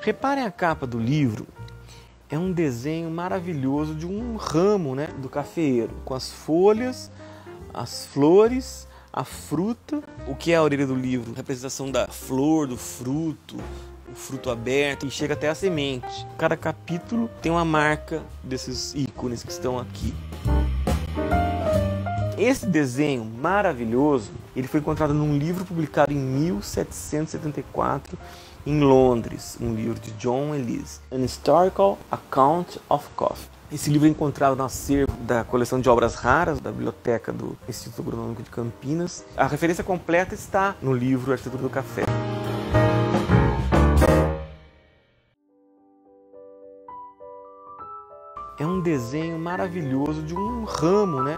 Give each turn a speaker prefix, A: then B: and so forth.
A: Reparem a capa do livro, é um desenho maravilhoso de um ramo, né, do cafeeiro, com as folhas, as flores, a fruta. O que é a orelha do livro? A representação da flor, do fruto, o fruto aberto e chega até a semente. Cada capítulo tem uma marca desses ícones que estão aqui. Esse desenho maravilhoso, ele foi encontrado num livro publicado em 1774 em Londres, um livro de John Ellis, An Historical Account of Coffee. Esse livro é encontrado no acervo da coleção de obras raras da biblioteca do Instituto Agronômico de Campinas. A referência completa está no livro Arquitetura do Café. É um desenho maravilhoso de um ramo, né,